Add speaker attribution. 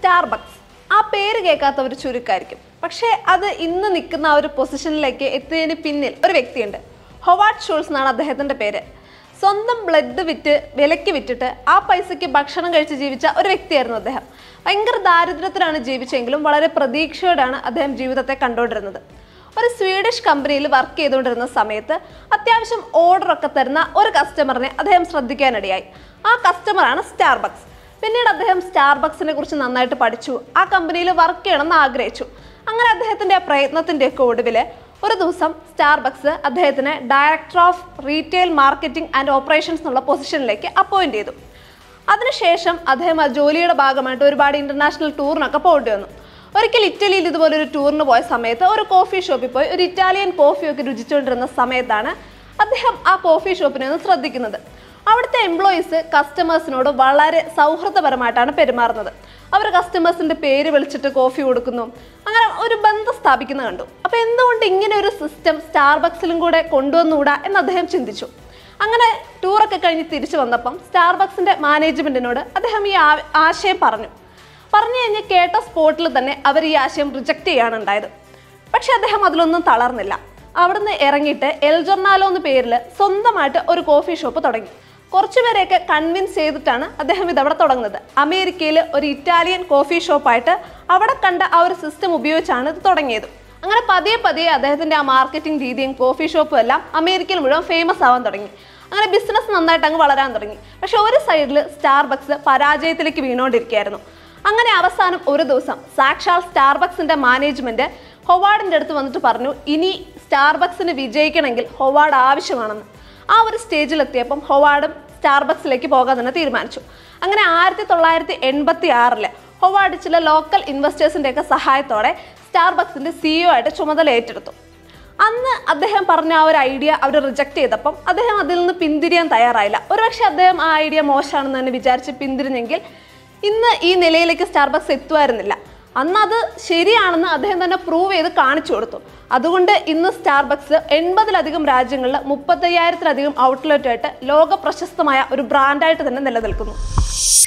Speaker 1: Starbucks. ആ പേര് കേൾക്കാത്തവർ ചുരുക്കമായിരിക്കും. പക്ഷേ അത് ഇന്ന് നിൽക്കുന്ന ആ ഒരു പൊസിഷനിലേക്ക് എത്തിയതിന് പിന്നിൽ ഒരു വ്യക്തിയുണ്ട്. ഹൊവാർഡ് ഷൂൾസ് എന്നാണ് അദ്ദേഹത്തിൻ്റെ പേര്. സ്വന്തം ബ്ലഡ് വിലയ്ക്ക് വിറ്റിട്ട് ആ പൈസയ്ക്ക് ഭക്ഷണം കഴിച്ച് ജീവിച്ച ഒരു വ്യക്തിയായിരുന്നു അദ്ദേഹം. ഭയങ്കര ദാരിദ്ര്യത്തിലാണ് ജീവിച്ചെങ്കിലും വളരെ പ്രതീക്ഷയോടാണ് അദ്ദേഹം ജീവിതത്തെ കണ്ടുകൊണ്ടിരുന്നത്. ഒരു സ്വീഡിഷ് കമ്പനിയിൽ വർക്ക് ചെയ്തുകൊണ്ടിരുന്ന സമയത്ത് അത്യാവശ്യം ഓർഡറൊക്കെ തരുന്ന ഒരു കസ്റ്റമറിനെ അദ്ദേഹം ശ്രദ്ധിക്കാനിടയായി. ആ കസ്റ്റമറാണ് സ്റ്റാർബക്സ്. പിന്നീട് അദ്ദേഹം സ്റ്റാർബക്സിനെ കുറിച്ച് നന്നായിട്ട് പഠിച്ചു. ആ കമ്പനിയിൽ വർക്ക് ചെയ്യണമെന്ന് ആഗ്രഹിച്ചു. അങ്ങനെ അദ്ദേഹത്തിൻ്റെ ആ പ്രയത്നത്തിൻ്റെയൊക്കെ ഒടുവിൽ ഒരു ദിവസം സ്റ്റാർബക്സ് അദ്ദേഹത്തിന് director of retail marketing and operations എന്നുള്ള പൊസിഷനിലേക്ക് അപ്പോയിൻറ്റ് ചെയ്തു. അതിനുശേഷം അദ്ദേഹം ആ ജോലിയുടെ ഭാഗമായിട്ട് ഒരുപാട് ഇൻ്റർനാഷണൽ ടൂറിനൊക്കെ പോകേണ്ടി വന്നു. ഒരിക്കൽ ഇറ്റലിയിൽ ഇതുപോലൊരു ടൂറിന് പോയ സമയത്ത് ഒരു കോഫി ഷോപ്പിൽ പോയി ഒരു ഇറ്റാലിയൻ കോഫിയൊക്കെ രുചിച്ചുകൊണ്ടിരുന്ന സമയത്താണ് അദ്ദേഹം ആ കോഫി ഷോപ്പിനെ ഒന്ന് ശ്രദ്ധിക്കുന്നത്. അവിടുത്തെ എംപ്ലോയീസ് കസ്റ്റമേഴ്സിനോട് വളരെ സൗഹൃദപരമായിട്ടാണ് പെരുമാറുന്നത്. അവർ കസ്റ്റമേഴ്സിൻ്റെ പേര് വിളിച്ചിട്ട് കോഫി കൊടുക്കുന്നു. അങ്ങനെ ഒരു ബന്ധം സ്ഥാപിക്കുന്നത് കണ്ടു. അപ്പോൾ എന്തുകൊണ്ട് ഇങ്ങനെ ഒരു സിസ്റ്റം സ്റ്റാർബക്സിലും കൂടെ കൊണ്ടുവന്നുകൂടാ എന്ന് അദ്ദേഹം ചിന്തിച്ചു. അങ്ങനെ ടൂറൊക്കെ കഴിഞ്ഞ് തിരിച്ചു വന്നപ്പം സ്റ്റാർബക്സിൻ്റെ മാനേജ്മെൻറ്റിനോട് അദ്ദേഹം ഈ ആശയം പറഞ്ഞു കഴിഞ്ഞ് കേട്ട സ്പോട്ടിൽ തന്നെ അവർ ഈ ആശയം റിജക്റ്റ് ചെയ്യാണ് ഉണ്ടായത്. പക്ഷെ അദ്ദേഹം അതിലൊന്നും തളർന്നില്ല. അവിടുന്ന് ഇറങ്ങിയിട്ട് എൽ ജൊർണാലോ എന്ന പേരിൽ സ്വന്തമായിട്ട് ഒരു കോഫി ഷോപ്പ് തുടങ്ങി. കുറച്ചുപേരെയൊക്കെ കൺവിൻസ് ചെയ്തിട്ടാണ് അദ്ദേഹം ഇതവിടെ തുടങ്ങുന്നത്. അമേരിക്കയിൽ ഒരു ഇറ്റാലിയൻ കോഫി ഷോപ്പായിട്ട് അവിടെ കണ്ട ആ ഒരു സിസ്റ്റം ഉപയോഗിച്ചാണ് ഇത് തുടങ്ങിയത്. അങ്ങനെ പതിയെ അദ്ദേഹത്തിൻ്റെ ആ മാർക്കറ്റിംഗ് രീതിയും കോഫി ഷോപ്പും എല്ലാം അമേരിക്കയിൽ മുഴുവൻ ഫേമസ് ആവാൻ തുടങ്ങി. അങ്ങനെ ബിസിനസ് നന്നായിട്ട് അങ്ങ് വളരാൻ തുടങ്ങി. പക്ഷെ ഒരു സൈഡിൽ സ്റ്റാർബക്സ് പരാജയത്തിലേക്ക് വീണുകൊണ്ടിരിക്കുകയായിരുന്നു. അങ്ങനെ അവസാനം ഒരു ദിവസം സാക്ഷാൽ സ്റ്റാർബക്സിൻ്റെ മാനേജ്മെൻറ്റ് ഹൊവാർഡിൻ്റെ അടുത്ത് വന്നിട്ട് പറഞ്ഞു, ഇനി സ്റ്റാർബക്സിന് വിജയിക്കണമെങ്കിൽ ഹൊവാർഡ് ആവശ്യമാണെന്ന്. ആ ഒരു സ്റ്റേജിലെത്തിയപ്പം ഹൊവാർഡും സ്റ്റാർബക്സിലേക്ക് പോകാൻ തന്നെ തീരുമാനിച്ചു. അങ്ങനെ 1986 ഹൊവാർഡ് ചില ലോക്കൽ ഇൻവെസ്റ്റേഴ്സിൻ്റെയൊക്കെ സഹായത്തോടെ സ്റ്റാർബക്സിൻ്റെ CEO ആയിട്ട് ചുമതല ഏറ്റെടുത്തു. അന്ന് അദ്ദേഹം പറഞ്ഞ ആ ഒരു ഐഡിയ അവർ റിജക്റ്റ് ചെയ്തപ്പം അദ്ദേഹം അതിൽ നിന്ന് പിന്തിരിയാൻ തയ്യാറായില്ല. ഒരുപക്ഷെ അദ്ദേഹം ആ ഐഡിയ മോശമാണെന്ന് തന്നെ വിചാരിച്ച് പിന്തിരിഞ്ഞെങ്കിൽ ഇന്ന് ഈ നിലയിലേക്ക് സ്റ്റാർബക്സ് എത്തുമായിരുന്നില്ല. അന്ന് അത് ശരിയാണെന്ന് അദ്ദേഹം തന്നെ പ്രൂവ് ചെയ്ത് കാണിച്ചു കൊടുത്തു. അതുകൊണ്ട് ഇന്ന് സ്റ്റാർബക്സ് 80-ലധികം രാജ്യങ്ങളിൽ 35,000-ലധികം ഔട്ട്ലെറ്റായിട്ട് ലോക പ്രശസ്തമായ ഒരു ബ്രാൻഡായിട്ട് തന്നെ നിലനിൽക്കുന്നു.